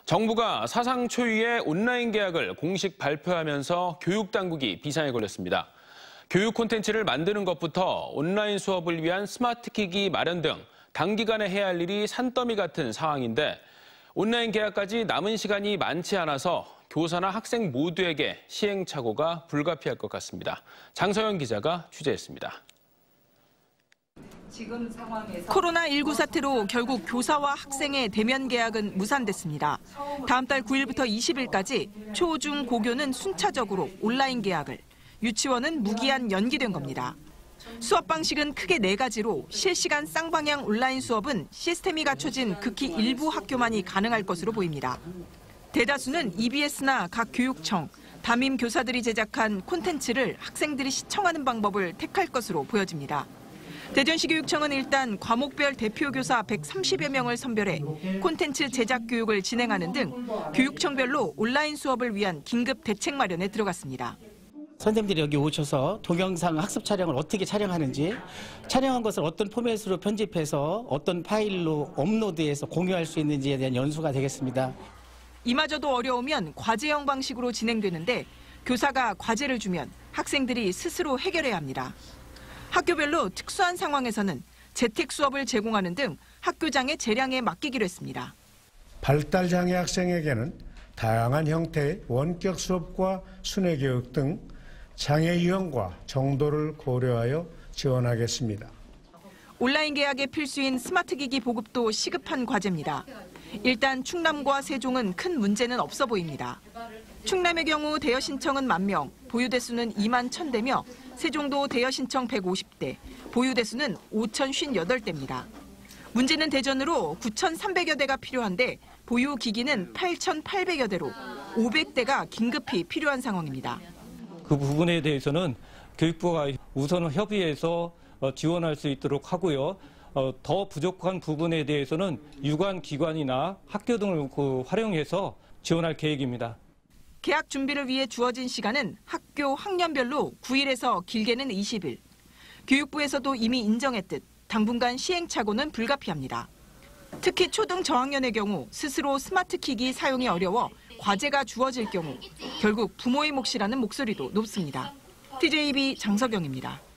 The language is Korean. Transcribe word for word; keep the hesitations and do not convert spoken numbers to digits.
정부가 사상 초유의 온라인 계약을 공식 발표하면서 교육당국이 비상에 걸렸습니다. 교육 콘텐츠를 만드는 것부터 온라인 수업을 위한 스마트기기 마련 등 단기간에 해야 할 일이 산더미 같은 상황인데 온라인 계약까지 남은 시간이 많지 않아서 교사나 학생 모두에게 시행착오가 불가피할 것 같습니다. 장서영 기자가 취재했습니다. 지금 상황에서 코로나십구 사태로 결국 교사와 학생의 대면 계약은 무산됐습니다. 다음 달 구 일부터 이십 일까지 초, 중, 고교는 순차적으로 온라인 계약을, 유치원은 무기한 연기된 겁니다. 수업 방식은 크게 네 가지로 실시간 쌍방향 온라인 수업은 시스템이 갖춰진 극히 일부 학교만이 가능할 것으로 보입니다. 대다수는 이비에스나 각 교육청, 담임 교사들이 제작한 콘텐츠를 학생들이 시청하는 방법을 택할 것으로 보여집니다. 대전시 교육청은 일단 과목별 대표 교사 백삼십여 명을 선별해 콘텐츠 제작 교육을 진행하는 등 교육청별로 온라인 수업을 위한 긴급 대책 마련에 들어갔습니다. 선생님들이 여기 오셔서 동영상 학습 촬영을 어떻게 촬영하는지, 촬영한 것을 어떤 포맷으로 편집해서 어떤 파일로 업로드해서 공유할 수 있는지에 대한 연수가 되겠습니다. 이마저도 어려우면 과제형 방식으로 진행되는데 교사가 과제를 주면 학생들이 스스로 해결해야 합니다. 학교별로 특수한 상황에서는 재택 수업을 제공하는 등 학교장의 재량에 맡기기로 했습니다. 발달장애 학생에게는 다양한 형태의 원격 수업과 순회 교육 등 장애 유형과 정도를 고려하여 지원하겠습니다. 온라인 계약의 필수인 스마트기기 보급도 시급한 과제입니다. 일단 충남과 세종은 큰 문제는 없어 보입니다. 충남의 경우 대여 신청은 만 명, 보유 대수는 이만 천 대며 세종도 대여 신청 백오십 대, 보유 대수는 오천오십팔 대입니다. 문제는 대전으로 구천삼백여 대가 필요한데 보유 기기는 팔천팔백여 대로 오백 대가 긴급히 필요한 상황입니다. 그 부분에 대해서는 교육부가 우선 협의해서 지원할 수 있도록 하고요. 더 부족한 부분에 대해서는 유관 기관이나 학교 등을 활용해서 지원할 계획입니다. 계약 준비를 위해 주어진 시간은 학교 학년별로 구 일에서 길게는 이십 일. 교육부에서도 이미 인정했듯 당분간 시행착오는 불가피합니다. 특히 초등 저학년의 경우 스스로 스마트기기 사용이 어려워 과제가 주어질 경우 결국 부모의 몫이라는 목소리도 높습니다. 티제이비 장서경입니다.